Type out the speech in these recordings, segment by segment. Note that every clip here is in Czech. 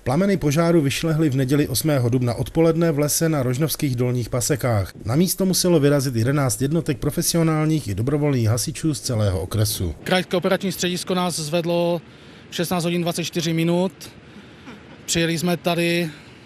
Plameny požáru vyšlehly v neděli 8. dubna odpoledne v lese na Rožnovských dolních pasekách. Na místo muselo vyrazit 11 jednotek profesionálních i dobrovolných hasičů z celého okresu. Krajské operační středisko nás zvedlo 16 hodin 24 minut. Přijeli jsme tady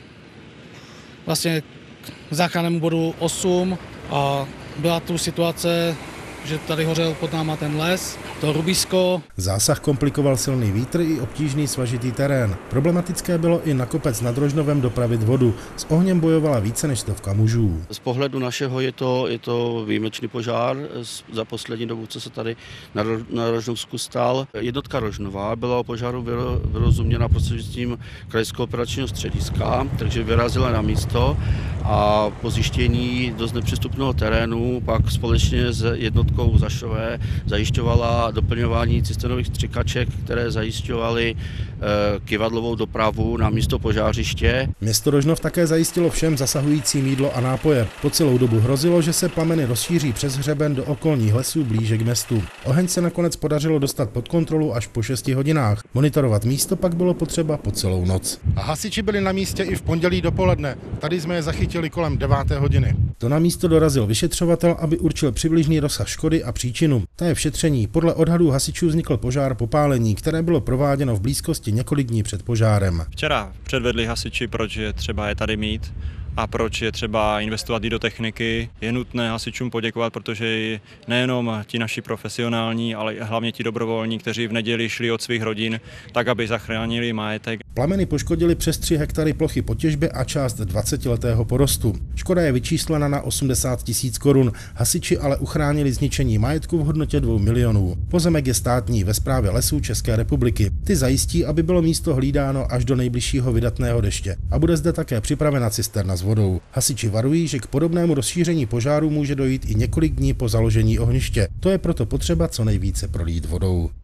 vlastně k záchrannému bodu 8 a byla tu situace, že tady hořel pod náma ten les, to rubisko. Zásah komplikoval silný vítr i obtížný svažitý terén. Problematické bylo i na kopec nad Rožnovem dopravit vodu. S ohněm bojovala více než 100 mužů. Z pohledu našeho je to výjimečný požár za poslední dobu, co se tady na Rožnovsku stal. Jednotka Rožnova byla o požáru vyrozuměna prostřednictvím krajského operačního střediska, takže vyrazila na místo a po zjištění dost nepřístupného terénu pak společně s jednotkou Zašové zajišťovala doplňování cisternových střikaček, které zajišťovaly kyvadlovou dopravu na místo požářiště. Město Rožnov také zajistilo všem zasahujícím jídlo a nápoje. Po celou dobu hrozilo, že se plameny rozšíří přes hřeben do okolních lesů blíže k městu. Oheň se nakonec podařilo dostat pod kontrolu až po 6 hodinách. Monitorovat místo pak bylo potřeba po celou noc. A hasiči byli na místě i v pondělí dopoledne. Tady jsme je zachytili kolem 9. hodiny. To na místo dorazil vyšetřovatel, aby určil přibližný rozsah škody a příčinu. Ta je v šetření. Podle odhadů hasičů vznikl požár popálení, které bylo prováděno v blízkosti několik dní před požárem. Včera předvedli hasiči, proč je třeba je tady mít a proč je třeba investovat i do techniky. Je nutné hasičům poděkovat, protože nejenom ti naši profesionální, ale hlavně ti dobrovolní, kteří v neděli šli od svých rodin, tak aby zachránili majetek. Plameny poškodily přes 3 hektary plochy po těžbě a část 20letého porostu. Škoda je vyčíslena na 80 000 korun. Hasiči ale uchránili zničení majetku v hodnotě 2 milionů. Pozemek je státní, ve správě Lesů České republiky. Ty zajistí, aby bylo místo hlídáno až do nejbližšího vydatného deště. A bude zde také připravena cisterna s vodou. Hasiči varují, že k podobnému rozšíření požáru může dojít i několik dní po založení ohniště. To je proto potřeba co nejvíce prolít vodou.